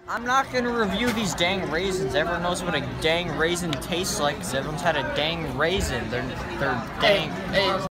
I'm not gonna review these dang raisins. Everyone knows what a dang raisin tastes like, because everyone's had a dang raisin. They're dang. Hey.